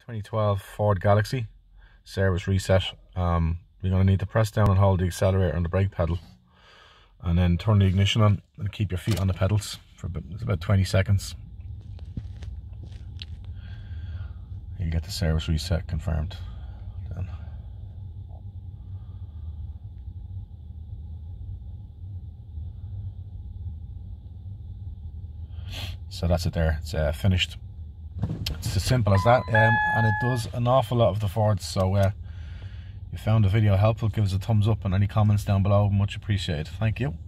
2012 Ford Galaxy service reset. You're going to need to press down and hold the accelerator and the brake pedal, and then turn the ignition on and keep your feet on the pedals for about 20 seconds. You get the service reset confirmed then. So that's it there, it's finished. It's as simple as that, and it does an awful lot of the Fords. So if you found the video helpful, give us a thumbs up, and any comments down below, much appreciated. Thank you.